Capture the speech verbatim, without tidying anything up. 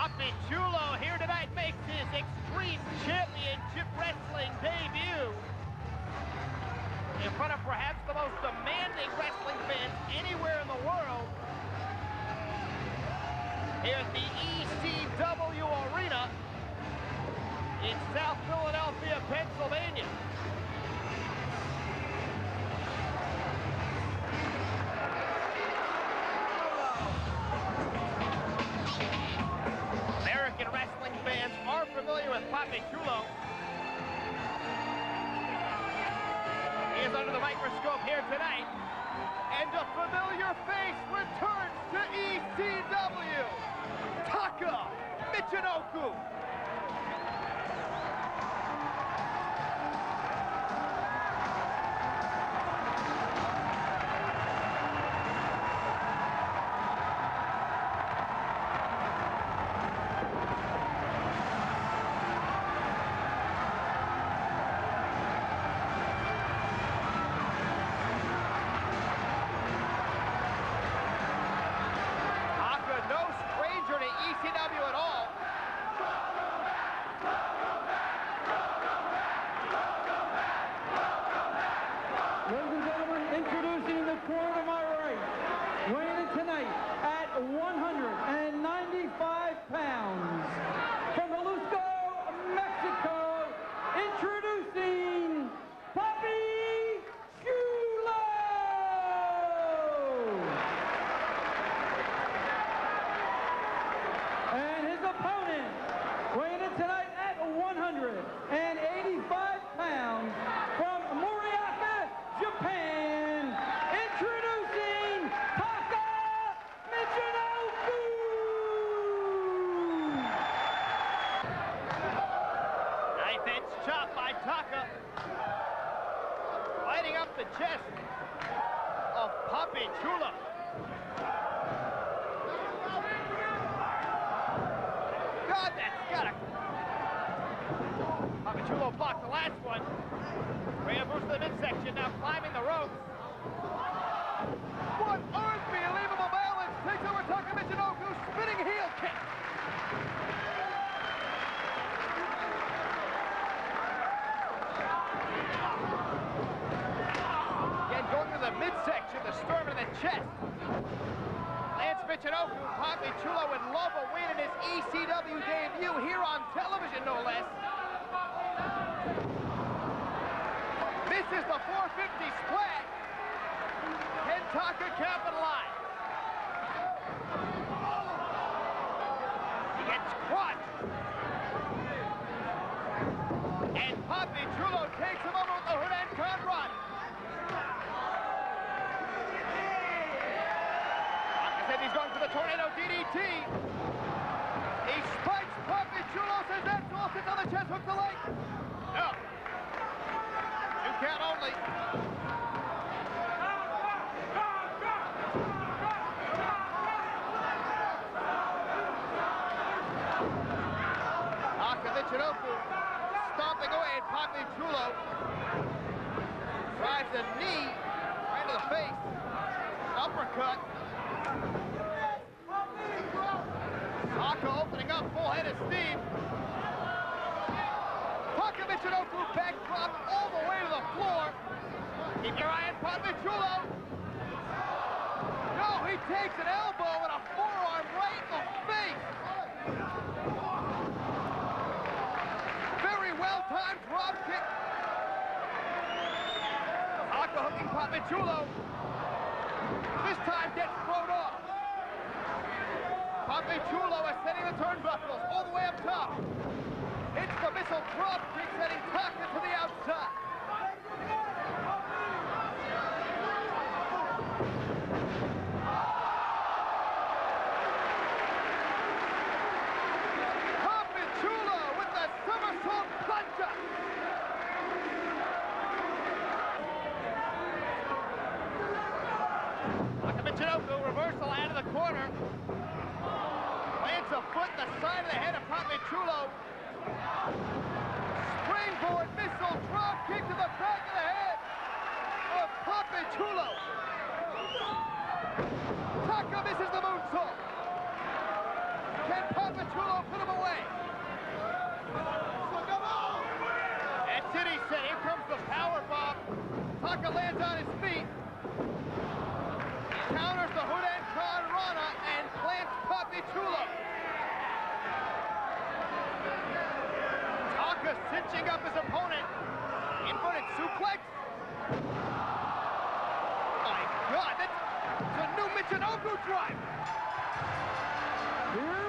Papichulo here tonight makes his Extreme Championship Wrestling debut in front of perhaps the most demanding wrestling fans anywhere in the world here at the E C W Arena in South Philadelphia, Pennsylvania. American wrestling fans are familiar with Papichulo. He is under the microscope here tonight, and a familiar face returns to E C W, Taka Michinoku. one hundred ninety-five pounds, from Jalisco, Mexico, introducing Papichulo! And his opponent, weighing in tonight at one hundred eighty-five pounds, from Morioka, Japan, introducing Taka Michinoku! Knife edge chop by Taka, lighting up the chest of Papichulo. God, that's gotta... Papichulo blocked the last one. Rhea moves to the midsection, now climbing the ropes. What unbelievable balance takes over Taka Michinoku, spinning heel kick. Again, going to the midsection, the sternum and the chest. Lance Michinoku, Papichulo would love a win in his E C W debut here on television, no less. Misses the four fifty splat. Can Taka capitalize? He gets crushed. And Papichulo takes him over with the hood and Conrad. Taka said he's going for the tornado D D T. He spikes Papichulo, says that's all, sits on the chest, hook the leg. No. Two count only. Taka Michinoku stomping away at Papichulo. Drives a knee right to the face. Uppercut. Taka opening up, full head of steam. Taka Michinoku backdrop all the way to the floor. Keep your eye on Papichulo. No, he takes an elbow and a forearm right in the face. Very well-timed drop kick. Taka hooking Papichulo. This time gets thrown off. Papichulo ascending the turnbuckles all the way up top. It's the missile drop kick setting Taka to the outside. Papichulo with the somersault plunger. Taka Michinoku reversal out of the corner. Lands a foot in the side of the head of Papichulo. Springboard missile drop kick to the back of the head of Papichulo. Taka misses the moonsault. Can Papichulo now, put him away. That's it, he said. Here comes the power bomb. Taka lands on his feet. Counters the Hudan Khan Rana and plants Papi Chulo. Taka cinching up his opponent. Inverted suplex. My God, that's a new Michinoku drive. Here